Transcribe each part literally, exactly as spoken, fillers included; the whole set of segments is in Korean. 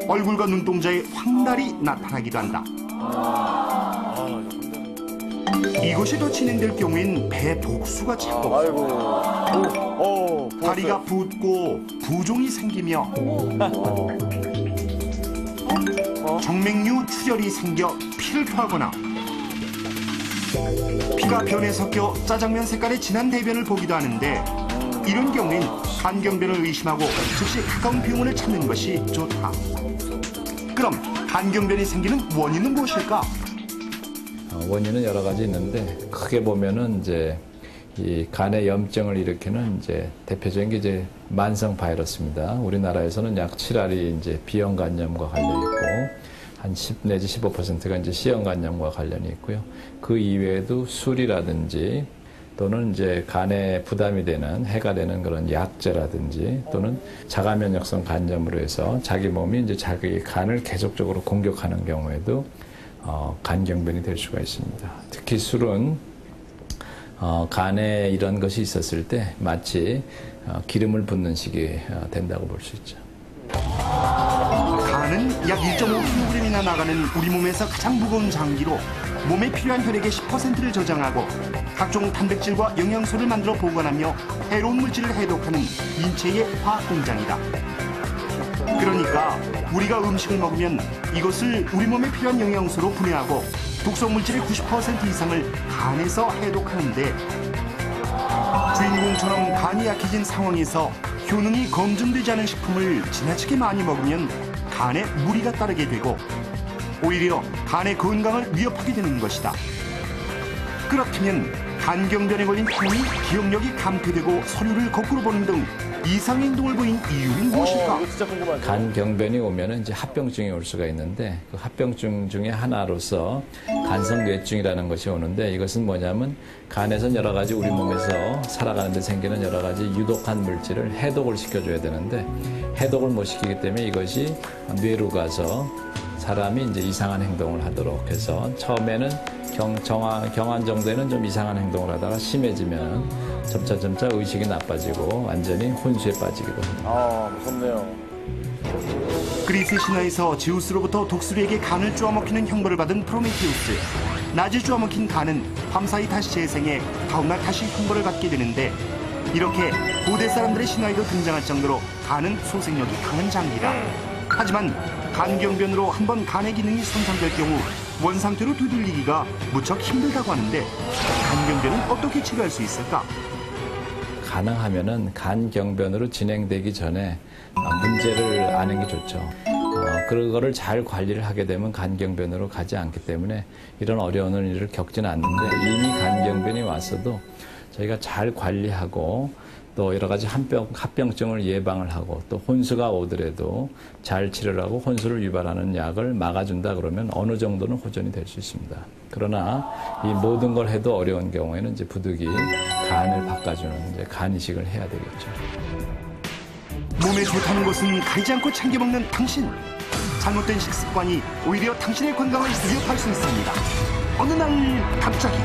얼굴과 눈동자에 황달이 나타나기도 한다. 이것이 더 진행될 경우엔 배 독수가 자꾸 아이고. 오, 오, 다리가 붓고 부종이 생기며 정맥류 출혈이 생겨 피를 토하거나 피가 변에 섞여 짜장면 색깔의 진한 대변을 보기도 하는데 이런 경우엔 간경변을 의심하고 즉시 가까운 병원을 찾는 것이 좋다. 그럼 간경변이 생기는 원인은 무엇일까? 원인은 여러 가지 있는데 크게 보면은 이제 이 간의 염증을 일으키는 이제 대표적인 게 이제 만성 바이러스입니다. 우리나라에서는 약 칠 알이 이제 B형 간염과 관련이 있고 한 십 내지 십오 퍼센트가 이제 C형 간염과 관련이 있고요. 그 이외에도 술이라든지 또는 이제 간에 부담이 되는 해가 되는 그런 약제라든지 또는 자가 면역성 간염으로 해서 자기 몸이 이제 자기 간을 계속적으로 공격하는 경우에도 어, 간경변이 될 수가 있습니다. 특히 술은 어, 간에 이런 것이 있었을 때 마치 어, 기름을 붓는 식이 어, 된다고 볼 수 있죠. 간은 약 일 점 오 킬로그램이나 나가는 우리 몸에서 가장 무거운 장기로 몸에 필요한 혈액의 십 퍼센트를 저장하고 각종 단백질과 영양소를 만들어 보관하며 해로운 물질을 해독하는 인체의 화학공장이다. 그러니까 우리가 음식을 먹으면 이것을 우리 몸에 필요한 영양소로 분해하고 독성 물질의 구십 퍼센트 이상을 간에서 해독하는데 주인공처럼 간이 약해진 상황에서 효능이 검증되지 않은 식품을 지나치게 많이 먹으면 간에 무리가 따르게 되고 오히려 간의 건강을 위협하게 되는 것이다. 그렇다면 간경변에 걸린 사람이 기억력이 감퇴되고 서류를 거꾸로 보는 등 이상 행동을 보인 이유는 무엇일까? 어, 이거 진짜 궁금하죠. 간경변이 오면은 이제 합병증이 올 수가 있는데 그 합병증 중에 하나로서 간성뇌증이라는 것이 오는데 이것은 뭐냐면 간에선 여러 가지 우리 몸에서 살아가는데 생기는 여러 가지 유독한 물질을 해독을 시켜줘야 되는데 해독을 못 시키기 때문에 이것이 뇌로 가서 사람이 이제 이상한 행동을 하도록 해서 처음에는 경, 정화, 경한 정도에는 좀 이상한 행동을 하다가 심해지면 점차 점차 의식이 나빠지고 완전히 혼수에 빠지기도 합니다. 아, 무섭네요. 그리스 신화에서 제우스로부터 독수리에게 간을 쪼아먹히는 형벌을 받은 프로메테우스. 낮에 쪼아먹힌 간은 밤사이 다시 재생해 다음날 다시 형벌을 받게 되는데 이렇게 고대 사람들의 신화에도 등장할 정도로 간은 소생력이 강한 장기다. 하지만 간경변으로 한번 간의 기능이 손상될 경우 원상태로 되돌리기가 무척 힘들다고 하는데 간경변은 어떻게 치료할 수 있을까? 가능하면은 간경변으로 진행되기 전에 문제를 아는 게 좋죠. 어, 그거를 잘 관리를 하게 되면 간경변으로 가지 않기 때문에 이런 어려운 일을 겪지는 않는데 이미 간경변이 왔어도 저희가 잘 관리하고 또 여러 가지 합병, 합병증을 예방을 하고 또 혼수가 오더라도 잘 치료를 하고 혼수를 유발하는 약을 막아준다 그러면 어느 정도는 호전이 될 수 있습니다. 그러나 이 모든 걸 해도 어려운 경우에는 이제 부득이 간을 바꿔주는 이제 간 이식을 해야 되겠죠. 몸에 좋다는 것은 가리지 않고 챙겨 먹는 당신. 잘못된 식습관이 오히려 당신의 건강을 위협할 수 있습니다. 어느 날 갑자기.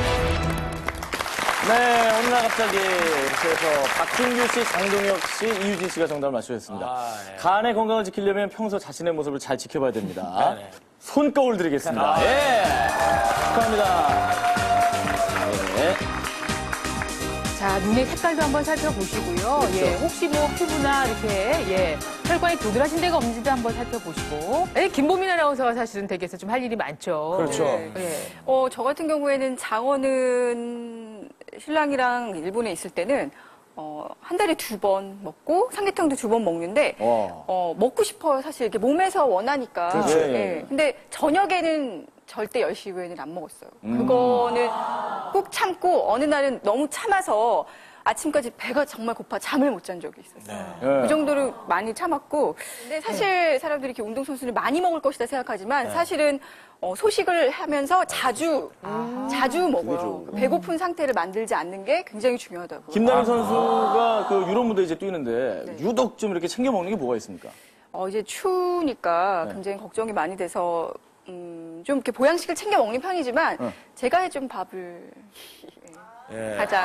네, 어느 날 갑자기 이렇게 해서 박준규 씨, 장동혁 씨, 이유진 씨가 정답을 맞추셨습니다. 아, 예. 간의 건강을 지키려면 평소 자신의 모습을 잘 지켜봐야 됩니다. 네네. 손거울 드리겠습니다. 아, 예! 축하합니다. 네. 자, 눈의 색깔도 한번 살펴보시고요. 예, 혹시 뭐 피부나 이렇게 예, 혈관이 도드라진 데가 없는지도 한번 살펴보시고. 예, 김보민 아나운서가 사실은 댁에서 좀 할 일이 많죠. 그렇죠. 네. 예. 어, 저 같은 경우에는 장어는 신랑이랑 일본에 있을 때는 어, 한 달에 두 번 먹고 삼계탕도 두 번 먹는데 와. 어, 먹고 싶어요. 사실 이렇게 몸에서 원하니까. 그렇죠. 예, 예. 예. 근데 저녁에는 절대 열 시 이후에는 안 먹었어요. 음. 그거는 꼭 참고 어느 날은 너무 참아서 아침까지 배가 정말 고파 잠을 못 잔 적이 있었어요. 네. 그 정도로 많이 참았고. 근데 사실 사람들이 이렇게 운동선수는 많이 먹을 것이다 생각하지만 사실은 어, 소식을 하면서 자주, 자주 먹어요. 배고픈 상태를 만들지 않는 게 굉장히 중요하다고. 김남일 선수가 그 유럽 무대 이제 뛰는데 유독 좀 이렇게 챙겨 먹는 게 뭐가 있습니까? 어, 이제 추우니까 네. 굉장히 걱정이 많이 돼서 음, 좀 이렇게 보양식을 챙겨 먹는 편이지만 네. 제가 해준 밥을 예. 가장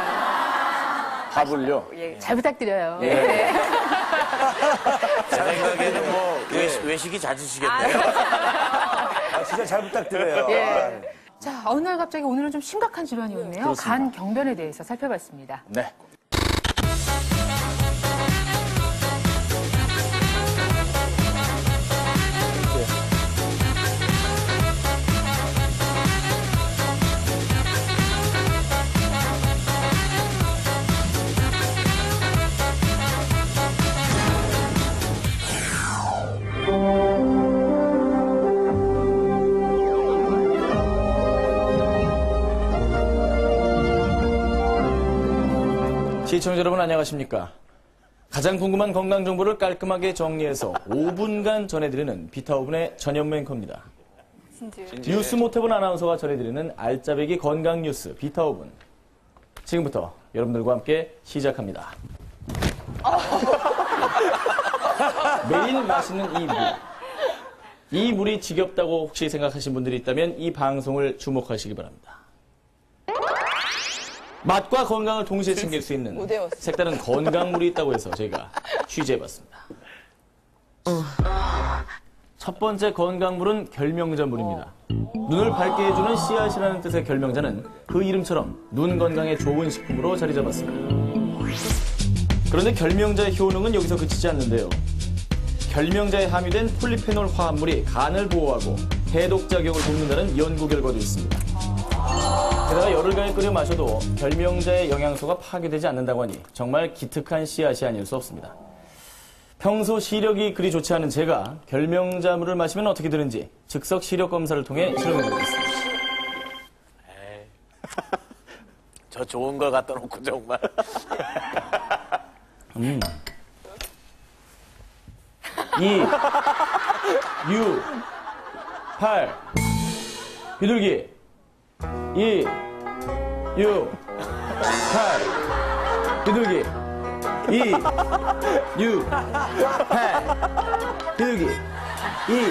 밥을요? 예. 잘 부탁드려요. 예. 제 생각에는 뭐 외식, 외식이 잦으시겠네요. 아, 진짜 잘 부탁드려요. 예. 자, 어느 날 갑자기 오늘은 좀 심각한 질환이 오네요. 그렇습니다. 간 경변에 대해서 살펴봤습니다. 네. 시청자 여러분 안녕하십니까? 가장 궁금한 건강 정보를 깔끔하게 정리해서 오 분간 전해드리는 비타오븐의 전현무 앵커입니다. 뉴스 못해본 아나운서가 전해드리는 알짜배기 건강 뉴스 비타오븐. 지금부터 여러분들과 함께 시작합니다. 매일 마시는 이 물. 이 물이 지겹다고 혹시 생각하신 분들이 있다면 이 방송을 주목하시기 바랍니다. 맛과 건강을 동시에 챙길 수 있는 색다른 건강물이 있다고 해서 저희가 취재해봤습니다. 첫 번째 건강물은 결명자물입니다. 눈을 밝게 해주는 씨앗이라는 뜻의 결명자는 그 이름처럼 눈 건강에 좋은 식품으로 자리 잡았습니다. 그런데 결명자의 효능은 여기서 그치지 않는데요. 결명자에 함유된 폴리페놀 화합물이 간을 보호하고 해독작용을 돕는다는 연구 결과도 있습니다. 게다가 열흘간을 끓여 마셔도 결명자의 영양소가 파괴되지 않는다고 하니 정말 기특한 씨앗이 아닐 수 없습니다. 평소 시력이 그리 좋지 않은 제가 결명자물을 마시면 어떻게 되는지 즉석 시력 검사를 통해 실험해보겠습니다. 저 좋은 걸 갖다 놓고 정말. 음. 이, 육, 팔, 비둘기. 이, 육, 팔, 비둘기. 이, 육, 팔, 비둘기. 이.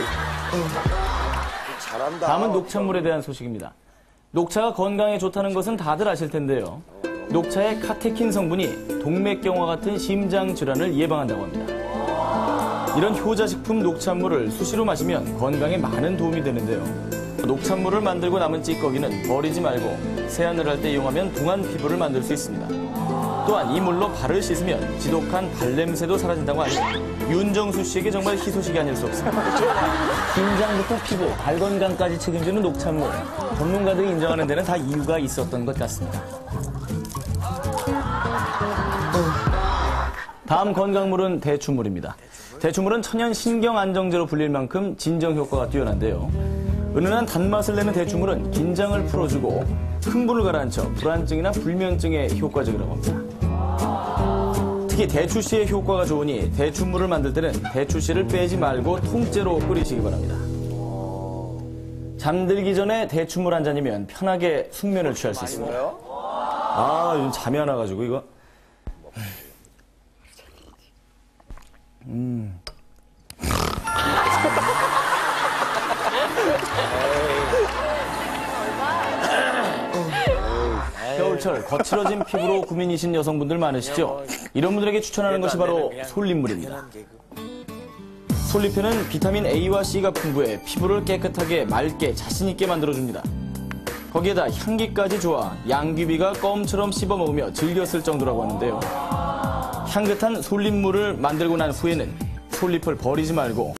잘한다. 다음은 녹차물에 대한 소식입니다. 녹차가 건강에 좋다는 것은 다들 아실 텐데요. 녹차의 카테킨 성분이 동맥경화 같은 심장 질환을 예방한다고 합니다. 이런 효자식품 녹차물을 수시로 마시면 건강에 많은 도움이 되는데요. 녹차물을 만들고 남은 찌꺼기는 버리지 말고 세안을 할 때 이용하면 동안 피부를 만들 수 있습니다. 또한 이 물로 발을 씻으면 지독한 발냄새도 사라진다고 하니 윤정수 씨에게 정말 희소식이 아닐 수 없습니다. 긴장부터 피부, 발 건강까지 책임지는 녹차물. 전문가들이 인정하는 데는 다 이유가 있었던 것 같습니다. 다음 건강물은 대추물입니다. 대추물은 천연 신경 안정제로 불릴 만큼 진정 효과가 뛰어난데요. 은은한 단맛을 내는 대추물은 긴장을 풀어주고 흥분을 가라앉혀 불안증이나 불면증에 효과적이라고 합니다. 특히 대추씨의 효과가 좋으니 대추물을 만들 때는 대추씨를 빼지 말고 통째로 끓이시기 바랍니다. 잠들기 전에 대추물 한 잔이면 편하게 숙면을 취할 수 있습니다. 아, 요즘 잠이 안 와가지고 이거. 음. 겨울철 거칠어진 피부로 고민이신 여성분들 많으시죠? 이런 분들에게 추천하는 것이 바로 솔잎물입니다. 솔잎에는 비타민 A와 C가 풍부해 피부를 깨끗하게 맑게 자신있게 만들어줍니다. 거기에다 향기까지 좋아 양귀비가 껌처럼 씹어먹으며 즐겨 쓸 정도라고 하는데요. 향긋한 솔잎물을 만들고 난 후에는 솔잎을 버리지 말고